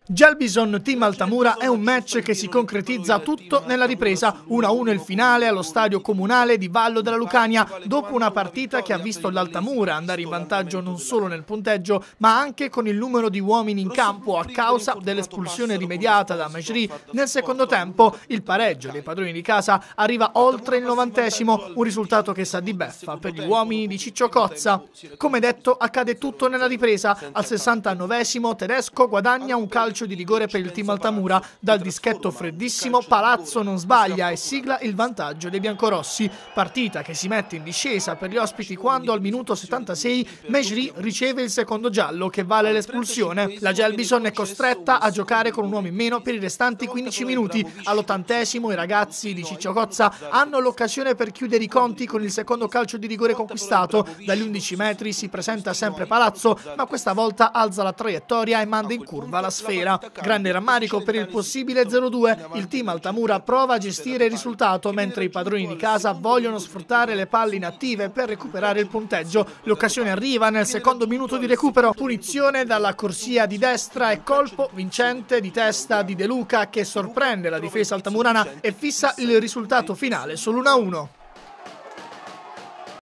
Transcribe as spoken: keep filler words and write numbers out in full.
Gelbison Team Altamura è un match che si concretizza tutto nella ripresa, uno a uno il finale allo stadio comunale di Vallo della Lucania, dopo una partita che ha visto l'Altamura andare in vantaggio non solo nel punteggio, ma anche con il numero di uomini in campo a causa dell'espulsione rimediata da Mejri. Nel secondo tempo il pareggio dei padroni di casa arriva oltre il novantesimo, un risultato che sa di beffa per gli uomini di Ciccio Cozza. Come detto, accade tutto nella ripresa. Al sessantanovesimo Tedesco guadagna un calcio di rigore per il team Altamura. Dal dischetto freddissimo Palazzo non sbaglia e sigla il vantaggio dei biancorossi. Partita che si mette in discesa per gli ospiti quando al minuto settantasei Mejri riceve il secondo giallo che vale l'espulsione. La Gelbison è costretta a giocare con un uomo in meno per i restanti quindici minuti. All'ottantesimo i ragazzi di Ciccio Cozza hanno l'occasione per chiudere i conti con il secondo calcio di rigore conquistato. Dagli undici metri si presenta sempre Palazzo, ma questa volta alza la traiettoria e manda in curva la sfera. Grande rammarico per il possibile zero due. Il team Altamura prova a gestire il risultato, mentre i padroni di casa vogliono sfruttare le palle inattive per recuperare il punteggio. L'occasione arriva nel secondo minuto di recupero. Punizione dalla corsia di destra e colpo vincente di testa di De Luca che sorprende la difesa altamurana e fissa il risultato finale sull'uno a uno.